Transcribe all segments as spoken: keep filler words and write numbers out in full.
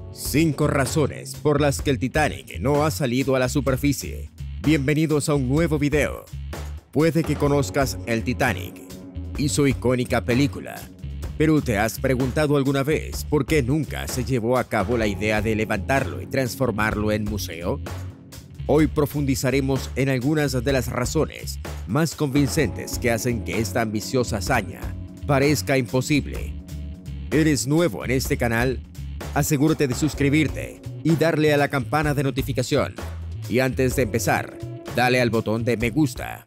Cinco razones por las que el Titanic no ha salido a la superficie. Bienvenidos a un nuevo video. Puede que conozcas el Titanic y su icónica película, pero ¿te has preguntado alguna vez por qué nunca se llevó a cabo la idea de levantarlo y transformarlo en museo? Hoy profundizaremos en algunas de las razones más convincentes que hacen que esta ambiciosa hazaña parezca imposible. ¿Eres nuevo en este canal? Asegúrate de suscribirte y darle a la campana de notificación. Y antes de empezar, dale al botón de me gusta.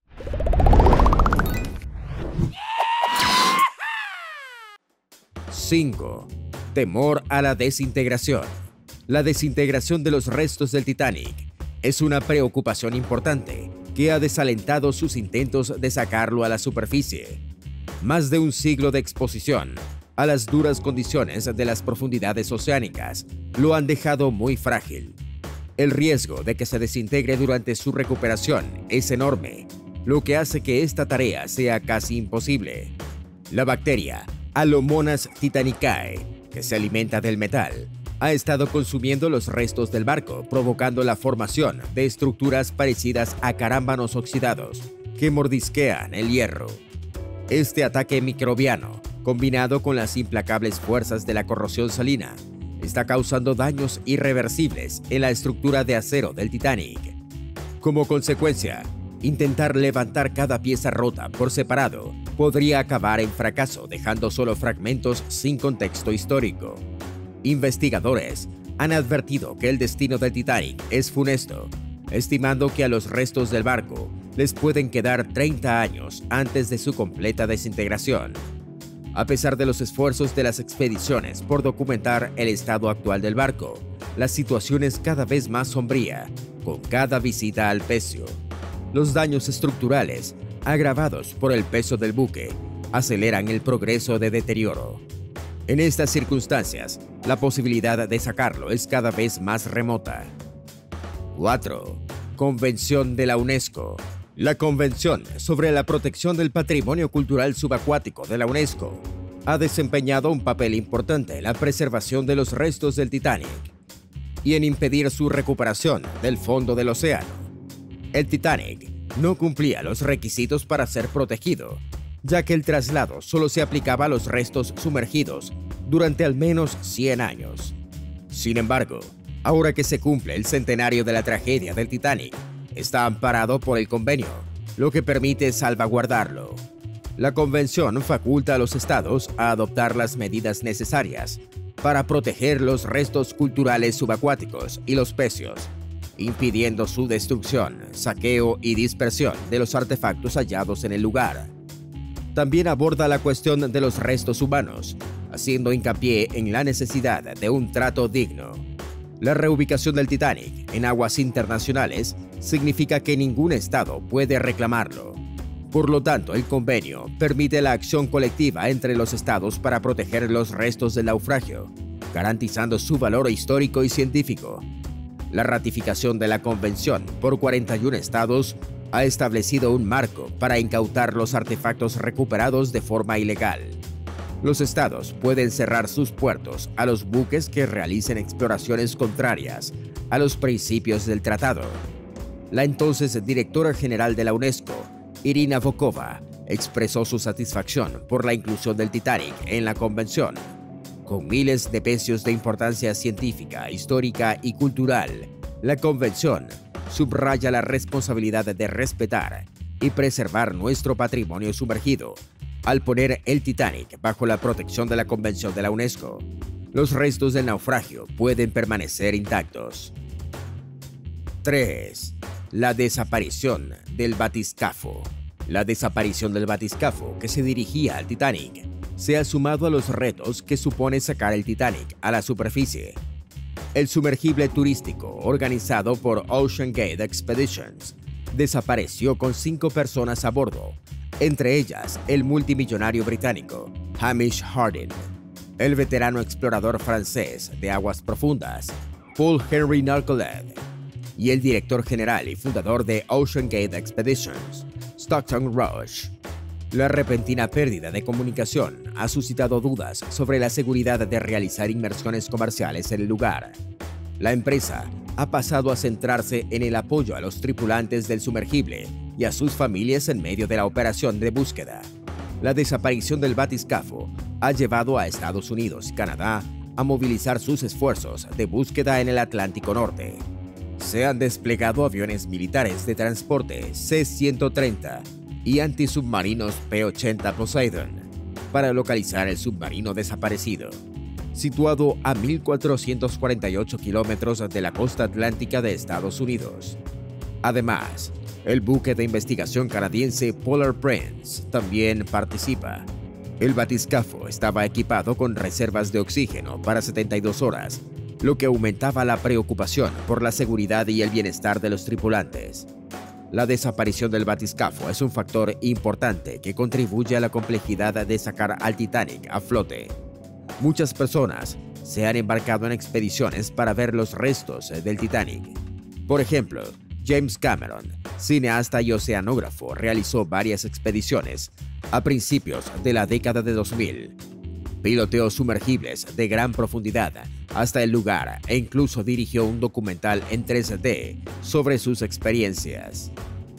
cinco. Temor a la desintegración. La desintegración de los restos del Titanic es una preocupación importante que ha desalentado sus intentos de sacarlo a la superficie. Más de un siglo de exposición a las duras condiciones de las profundidades oceánicas lo han dejado muy frágil. El riesgo de que se desintegre durante su recuperación es enorme, lo que hace que esta tarea sea casi imposible. La bacteria Alomonas titanicae, que se alimenta del metal, ha estado consumiendo los restos del barco, provocando la formación de estructuras parecidas a carámbanos oxidados que mordisquean el hierro. Este ataque microbiano, combinado con las implacables fuerzas de la corrosión salina, está causando daños irreversibles en la estructura de acero del Titanic. Como consecuencia, intentar levantar cada pieza rota por separado podría acabar en fracaso, dejando solo fragmentos sin contexto histórico. Investigadores han advertido que el destino del Titanic es funesto, estimando que a los restos del barco les pueden quedar treinta años antes de su completa desintegración. A pesar de los esfuerzos de las expediciones por documentar el estado actual del barco, la situación es cada vez más sombría con cada visita al pecio. Los daños estructurales, agravados por el peso del buque, aceleran el progreso de deterioro. En estas circunstancias, la posibilidad de sacarlo es cada vez más remota. cuatro. Convención de la UNESCO. La Convención sobre la Protección del Patrimonio Cultural Subacuático de la UNESCO ha desempeñado un papel importante en la preservación de los restos del Titanic y en impedir su recuperación del fondo del océano. El Titanic no cumplía los requisitos para ser protegido, ya que el traslado solo se aplicaba a los restos sumergidos durante al menos cien años. Sin embargo, ahora que se cumple el centenario de la tragedia del Titanic, está amparado por el convenio, lo que permite salvaguardarlo. La convención faculta a los estados a adoptar las medidas necesarias para proteger los restos culturales subacuáticos y los pecios, impidiendo su destrucción, saqueo y dispersión de los artefactos hallados en el lugar. También aborda la cuestión de los restos humanos, haciendo hincapié en la necesidad de un trato digno. La reubicación del Titanic en aguas internacionales significa que ningún estado puede reclamarlo. Por lo tanto, el convenio permite la acción colectiva entre los estados para proteger los restos del naufragio, garantizando su valor histórico y científico. La ratificación de la convención por cuarenta y un estados ha establecido un marco para incautar los artefactos recuperados de forma ilegal. Los estados pueden cerrar sus puertos a los buques que realicen exploraciones contrarias a los principios del tratado. La entonces directora general de la UNESCO, Irina Bokova, expresó su satisfacción por la inclusión del Titanic en la convención. Con miles de pecios de importancia científica, histórica y cultural, la convención subraya la responsabilidad de respetar y preservar nuestro patrimonio sumergido. Al poner el Titanic bajo la protección de la Convención de la UNESCO, los restos del naufragio pueden permanecer intactos. tres. La desaparición del batiscafo. La desaparición del batiscafo que se dirigía al Titanic se ha sumado a los retos que supone sacar el Titanic a la superficie. El sumergible turístico organizado por Ocean Gate Expeditions desapareció con cinco personas a bordo, entre ellas el multimillonario británico Hamish Harding, el veterano explorador francés de aguas profundas Paul Henry Narcolet y el director general y fundador de Ocean Gate Expeditions, Stockton Rush. La repentina pérdida de comunicación ha suscitado dudas sobre la seguridad de realizar inmersiones comerciales en el lugar. La empresa ha pasado a centrarse en el apoyo a los tripulantes del sumergible y a sus familias en medio de la operación de búsqueda. La desaparición del batiscafo ha llevado a Estados Unidos y Canadá a movilizar sus esfuerzos de búsqueda en el Atlántico Norte. Se han desplegado aviones militares de transporte C ciento treinta y antisubmarinos P ochenta Poseidon para localizar el submarino desaparecido, situado a mil cuatrocientos cuarenta y ocho kilómetros de la costa atlántica de Estados Unidos. Además, el buque de investigación canadiense Polar Prince también participa. El batiscafo estaba equipado con reservas de oxígeno para setenta y dos horas, lo que aumentaba la preocupación por la seguridad y el bienestar de los tripulantes. La desaparición del batiscafo es un factor importante que contribuye a la complejidad de sacar al Titanic a flote. Muchas personas se han embarcado en expediciones para ver los restos del Titanic. Por ejemplo, James Cameron, cineasta y oceanógrafo, realizó varias expediciones a principios de la década de dos mil. Piloteó sumergibles de gran profundidad hasta el lugar e incluso dirigió un documental en tres D sobre sus experiencias.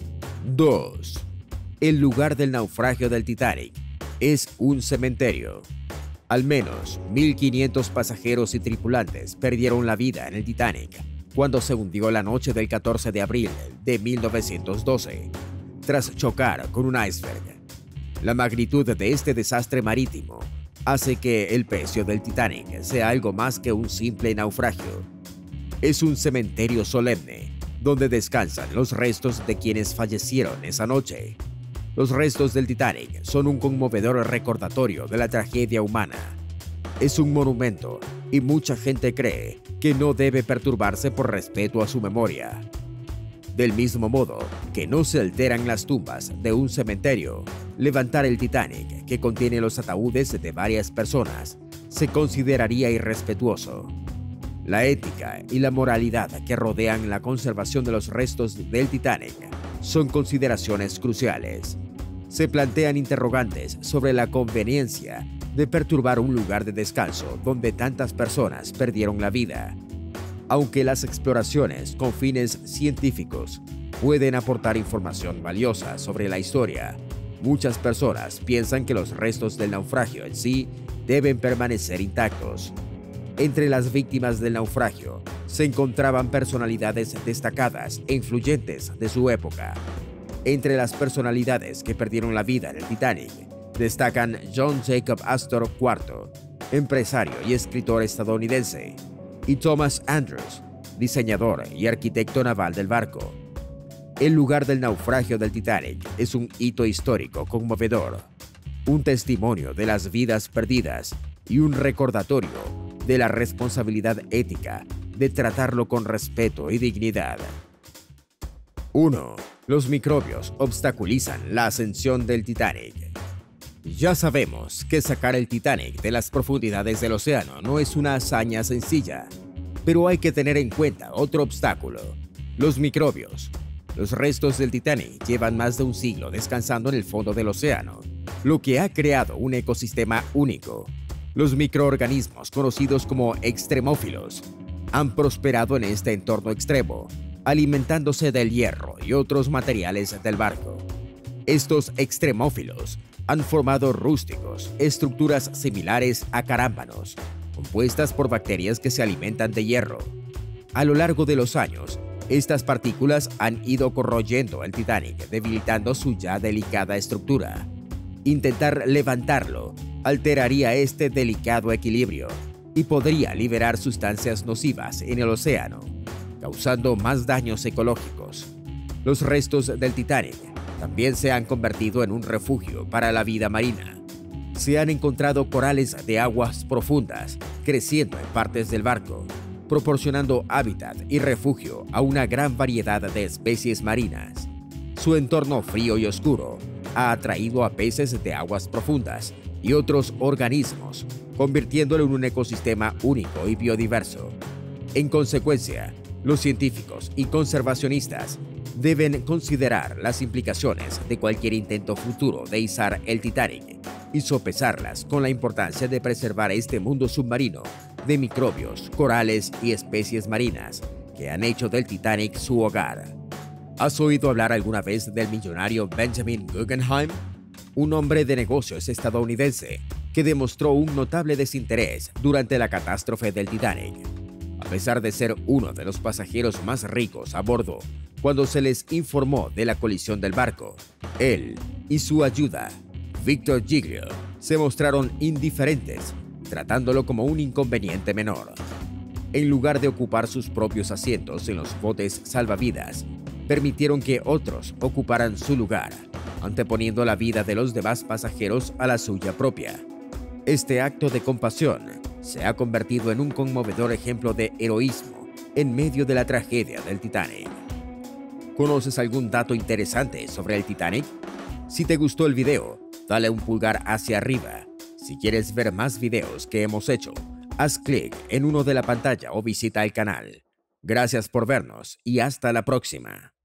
dos. El lugar del naufragio del Titanic es un cementerio. Al menos mil quinientos pasajeros y tripulantes perdieron la vida en el Titanic cuando se hundió la noche del catorce de abril de mil novecientos doce, tras chocar con un iceberg. La magnitud de este desastre marítimo hace que el pecio del Titanic sea algo más que un simple naufragio. Es un cementerio solemne, donde descansan los restos de quienes fallecieron esa noche. Los restos del Titanic son un conmovedor recordatorio de la tragedia humana. Es un monumento y mucha gente cree que no debe perturbarse por respeto a su memoria. Del mismo modo que no se alteran las tumbas de un cementerio, levantar el Titanic, que contiene los ataúdes de varias personas, se consideraría irrespetuoso. La ética y la moralidad que rodean la conservación de los restos del Titanic son consideraciones cruciales. Se plantean interrogantes sobre la conveniencia de perturbar un lugar de descanso donde tantas personas perdieron la vida. Aunque las exploraciones con fines científicos pueden aportar información valiosa sobre la historia, muchas personas piensan que los restos del naufragio en sí deben permanecer intactos. Entre las víctimas del naufragio se encontraban personalidades destacadas e influyentes de su época. Entre las personalidades que perdieron la vida en el Titanic destacan John Jacob Astor cuarto, empresario y escritor estadounidense, y Thomas Andrews, diseñador y arquitecto naval del barco. El lugar del naufragio del Titanic es un hito histórico conmovedor, un testimonio de las vidas perdidas y un recordatorio de la responsabilidad ética de tratarlo con respeto y dignidad. uno. Los microbios obstaculizan la ascensión del Titanic. Ya sabemos que sacar el Titanic de las profundidades del océano no es una hazaña sencilla, pero hay que tener en cuenta otro obstáculo: los microbios. Los restos del Titanic llevan más de un siglo descansando en el fondo del océano, lo que ha creado un ecosistema único. Los microorganismos, conocidos como extremófilos, han prosperado en este entorno extremo, alimentándose del hierro y otros materiales del barco. Estos extremófilos han formado rústicos, estructuras similares a carámbanos, compuestas por bacterias que se alimentan de hierro. A lo largo de los años, estas partículas han ido corroyendo el Titanic, debilitando su ya delicada estructura. Intentar levantarlo alteraría este delicado equilibrio y podría liberar sustancias nocivas en el océano, causando más daños ecológicos. Los restos del Titanic también se han convertido en un refugio para la vida marina. Se han encontrado corales de aguas profundas creciendo en partes del barco, proporcionando hábitat y refugio a una gran variedad de especies marinas. Su entorno frío y oscuro ha atraído a peces de aguas profundas y otros organismos, convirtiéndolo en un ecosistema único y biodiverso. En consecuencia, los científicos y conservacionistas Deben considerar las implicaciones de cualquier intento futuro de izar el Titanic y sopesarlas con la importancia de preservar este mundo submarino de microbios, corales y especies marinas que han hecho del Titanic su hogar. ¿Has oído hablar alguna vez del millonario Benjamin Guggenheim? Un hombre de negocios estadounidense que demostró un notable desinterés durante la catástrofe del Titanic. A pesar de ser uno de los pasajeros más ricos a bordo, cuando se les informó de la colisión del barco, él y su ayuda, Victor Giglio, se mostraron indiferentes, tratándolo como un inconveniente menor. En lugar de ocupar sus propios asientos en los botes salvavidas, permitieron que otros ocuparan su lugar, anteponiendo la vida de los demás pasajeros a la suya propia. Este acto de compasión se ha convertido en un conmovedor ejemplo de heroísmo en medio de la tragedia del Titanic. ¿Conoces algún dato interesante sobre el Titanic? Si te gustó el video, dale un pulgar hacia arriba. Si quieres ver más videos que hemos hecho, haz clic en uno de la pantalla o visita el canal. Gracias por vernos y hasta la próxima.